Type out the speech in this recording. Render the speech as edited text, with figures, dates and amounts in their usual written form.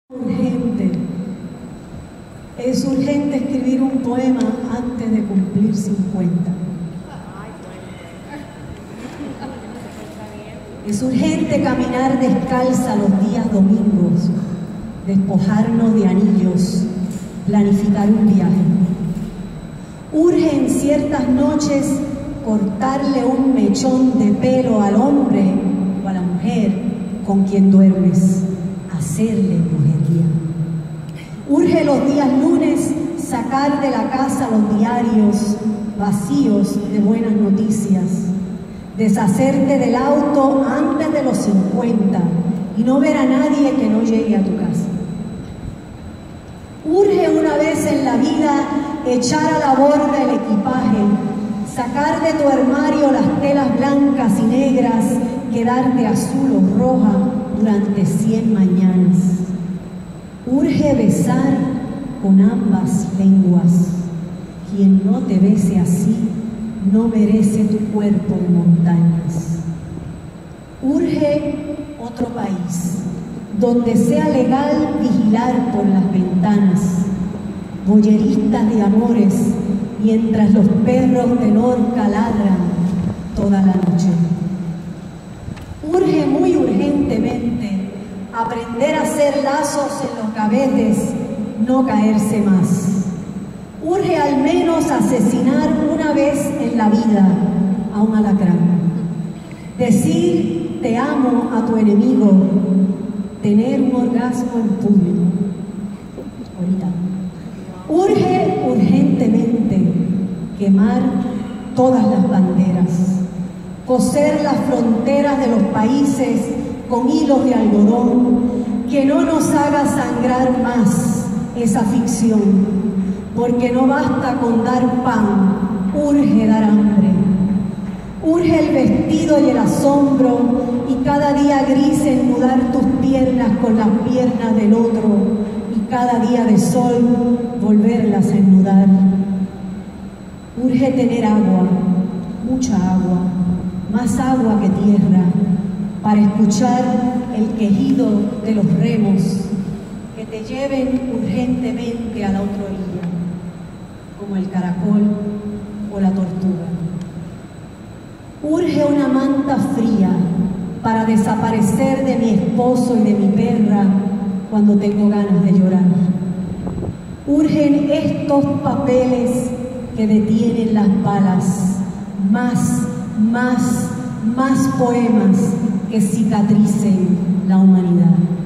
Urgente. Es urgente escribir un poema antes de cumplir 50. Es urgente caminar descalza los días domingos, despojarnos de anillos, planificar un viaje. Urge en ciertas noches cortarle un mechón de pelo al hombre o a la mujer con quien duermes, hacerle brujería. Urge los días lunes sacar de la casa los diarios vacíos de buenas noticias, deshacerte del auto antes de los 50 y no ver a nadie que no llegue a tu casa. Urge una vez en la vida echar a la borda el equipaje, sacar de tu armario las telas blancas y negras, quedarte azul o roja durante 100 mañanas. Urge besar con ambas lenguas. Quien no te bese así no merece tu cuerpo de montañas. Urge otro país, donde sea legal vigilar por las ventanas, boyeristas de amores, mientras los perros de Lorca ladran toda la noche. Urge muy urgentemente aprender a hacer lazos en los gavetes, no caerse más. Urge al menos asesinar una vez en la vida a un alacrán. Decir te amo a tu enemigo, tener un orgasmo en público. Ahorita. Urge urgentemente quemar todas las banderas, coser las fronteras de los países con hilos de algodón, que no nos haga sangrar más esa ficción, porque no basta con dar pan, urge dar hambre. Urge el vestido y el asombro, y cada día gris ennudar tus piernas con las piernas del otro, y cada día de sol volverlas a ennudar. Urge tener agua, mucha agua, más agua que tierra, para escuchar el quejido de los remos que te lleven urgentemente a la otra orilla, como el caracol o la tortuga. Urge una manta fría para desaparecer de mi esposo y de mi perra cuando tengo ganas de llorar. Urgen estos papeles que detienen las balas, más poemas que cicatricen la humanidad.